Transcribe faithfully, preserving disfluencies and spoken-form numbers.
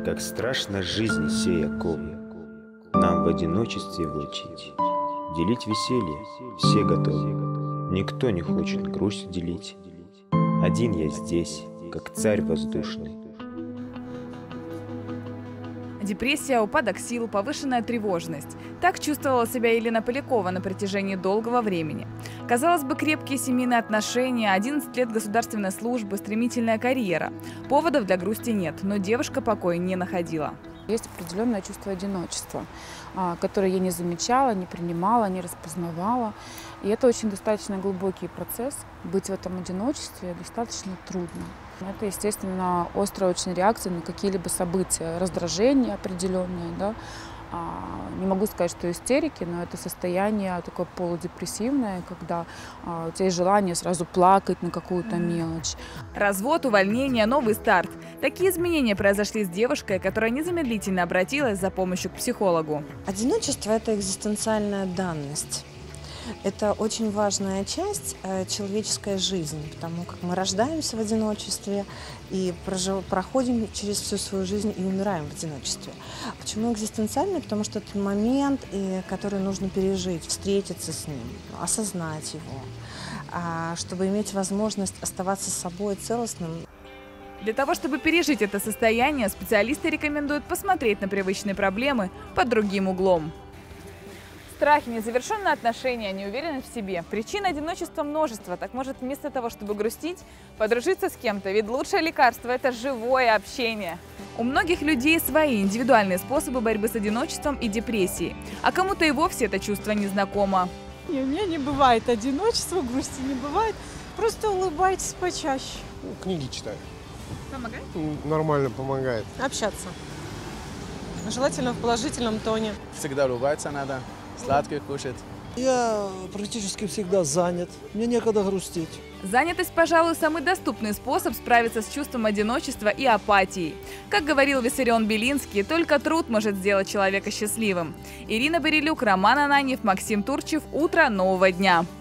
Как страшно жизни сей оковы нам в одиночестве влачить. Делить веселье все готовы, никто не хочет грусть делить. Один я здесь, как царь воздушный. Депрессия, упадок сил, повышенная тревожность. Так чувствовала себя Елена Полякова на протяжении долгого времени. Казалось бы, крепкие семейные отношения, одиннадцать лет государственной службы, стремительная карьера. Поводов для грусти нет, но девушка покоя не находила. Есть определенное чувство одиночества, которое я не замечала, не принимала, не распознавала. И это очень достаточно глубокий процесс. Быть в этом одиночестве достаточно трудно. Это, естественно, острая очень реакция на какие-либо события, раздражение определенное. Да? Не могу сказать, что истерики, но это состояние такое полудепрессивное, когда у тебя есть желание сразу плакать на какую-то мелочь. Развод, увольнение, новый старт. Такие изменения произошли с девушкой, которая незамедлительно обратилась за помощью к психологу. Одиночество – это экзистенциальная данность. Это очень важная часть э, человеческой жизни, потому как мы рождаемся в одиночестве и прожив... проходим через всю свою жизнь и умираем в одиночестве. Почему экзистенциальный? Потому что это момент, и, который нужно пережить, встретиться с ним, осознать его, а, чтобы иметь возможность оставаться собой целостным. Для того, чтобы пережить это состояние, специалисты рекомендуют посмотреть на привычные проблемы под другим углом. Страхи, незавершенные отношения, неуверенность в себе. Причин одиночества множество. Так может, вместо того, чтобы грустить, подружиться с кем-то? Ведь лучшее лекарство – это живое общение. У многих людей свои индивидуальные способы борьбы с одиночеством и депрессией. А кому-то и вовсе это чувство незнакомо. У меня не бывает одиночества, грусти не бывает. Просто улыбайтесь почаще. Ну, книги читаю. Помогает? Нормально помогает. Общаться. Желательно в положительном тоне. Всегда улыбаться надо. Сладкое кушать. Я практически всегда занят. Мне некогда грустить. Занятость, пожалуй, самый доступный способ справиться с чувством одиночества и апатии. Как говорил Виссарион Белинский, только труд может сделать человека счастливым. Ирина Берилюк, Роман Ананьев, Максим Турчев. Утро нового дня.